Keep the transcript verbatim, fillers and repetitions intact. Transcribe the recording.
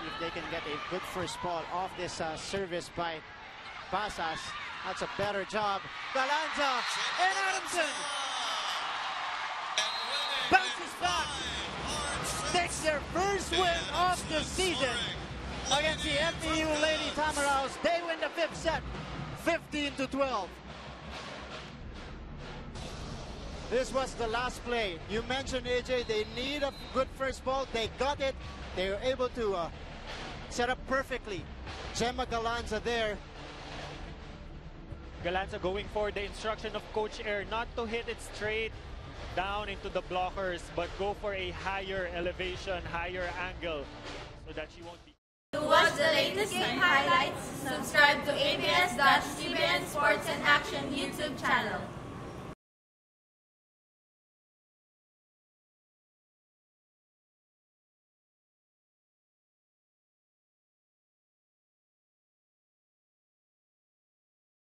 see if they can get a good first ball off this uh, service by Pasas. That's a better job. Galanza and Adamson bounces back, takes their first win of the season against the F E U Lady Tamaraws. They win the fifth set, fifteen to twelve. This was the last play. You mentioned, A J, they need a good first ball. They got it. They were able to uh, set up perfectly. Jema Galanza there. Galanza going for the instruction of Coach Air not to hit it straight down into the blockers, but go for a higher elevation, higher angle, so that she won't be. To watch the latest game highlights, subscribe to A B S C B N Sports and Action YouTube channel.